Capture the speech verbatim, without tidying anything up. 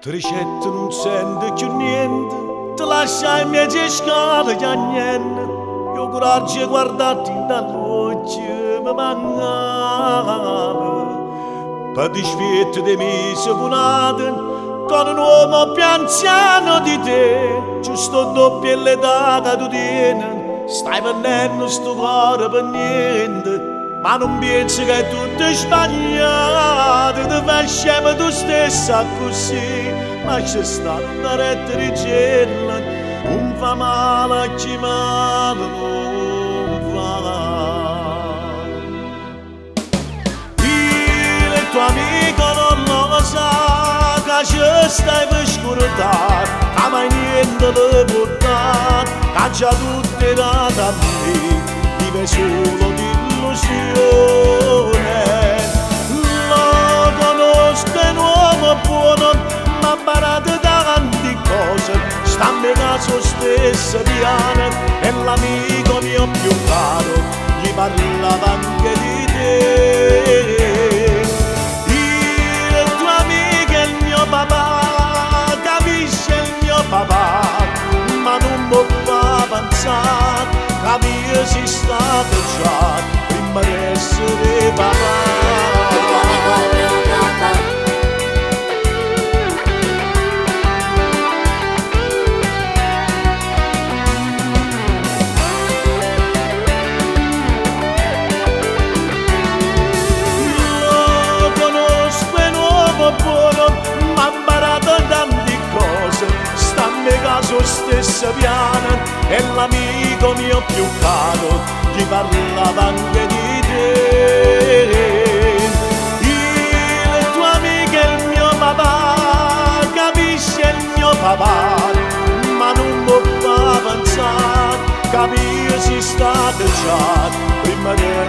Tricetta non sente più niente, ti lascia in mezzo a scala già niente. Io coraggio e guardati dall'occhio mi mancava. Per dispietto di me seconate, con un uomo più anziano di te, giusto doppia l'età che tu tieni, stai venendo sto cuore per niente. Ma non pensi che è tutto sbagliato, ti fai scemo tu stessa così, ma c'è sta una retta di gelo, non fa male a chi male non fa. Il tuo amico non lo sa, che ci stai per scordare, che mai niente le portare, che già tutto era da me, vive solo di lo conosco, è un uomo buono, ma barato tanti cose, sta a caso stesso piano, è l'amico mio più caro, gli parlava anche di te. Il tuo amico è il mio papà, capisce il mio papà, ma non può far pensare, capire si stato già prima di essere papà. Lo conosco, è nuovo buono, ma ha imparato tante cose, sta a caso stesso piano, è l'amico mio più caro, gli parlava anche di te. Il tuo amico è il mio papà, capisce il mio papà, ma non può far pensare, capire si sta già prima di